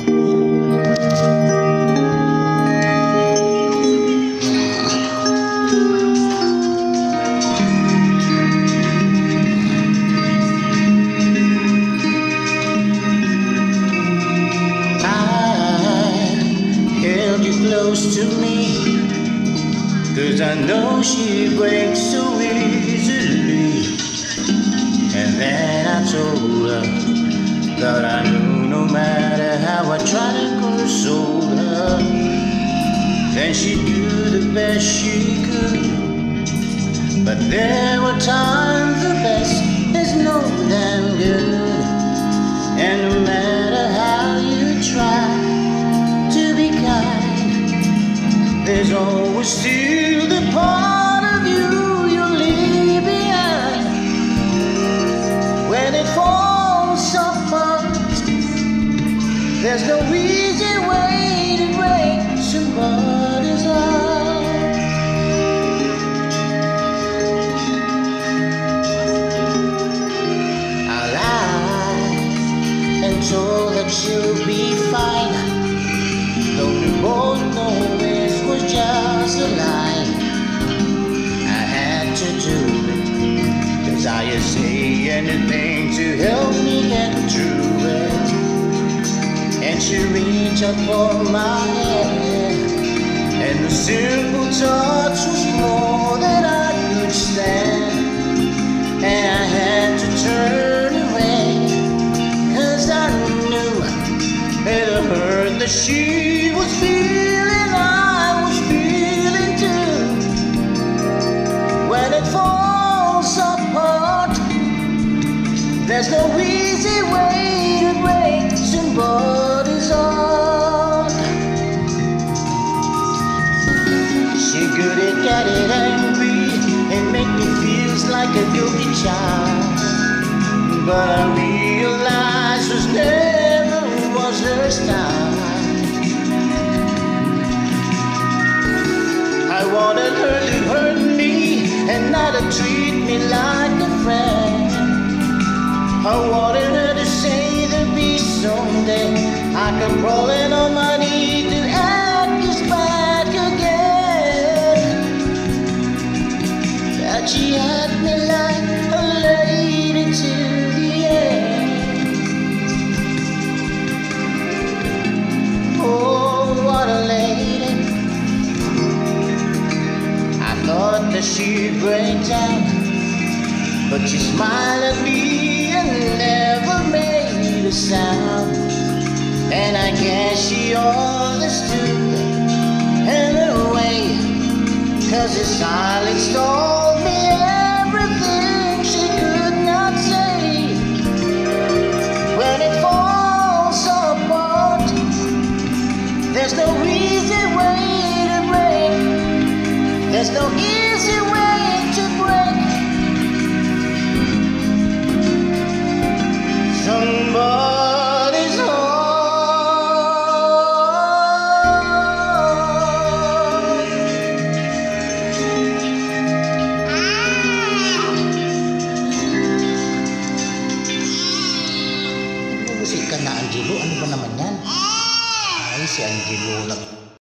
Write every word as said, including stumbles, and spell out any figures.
Close to me, 'cause I know she breaks so easily. And then I told her that I knew no matter how I tried to console her, then she'd do the best she could. But there were times the best is no damn good. And no matter how you try to be kind, there's always still the part of you you leave behind. When it falls apart, there's no easy way to break somebody's heart. I lied and told her she'll be fine, though we both know it was just a lie. I had to do it, 'cause I would say anything to help me get through it. And she reached out for my hand, and the simple touch was more than I could stand. And I had to turn away, 'cause I knew it hurt that she was feeling, I was feeling too. When it falls apart, there's no easy way to break somebody's heart. She good at getting angry and make me feel like a guilty child, but I realized was never was her style. I wanted her to hurt me and not to treat me like a friend. I wanted her to say there'd be someday I could roll in on my knee to ask us back again. That she had me like a lady to the end. Oh, what a lady. I thought that she'd break down, but she smiled at me and never made a sound. And I guess she understood in a way, 'cause the silence told me everything she could not say. When it falls apart, there's no easy way to break. There's no easy way to break somebody's heart. Musik ka na, Angelo. Ano ba naman yan? Ay, si Angelo lang.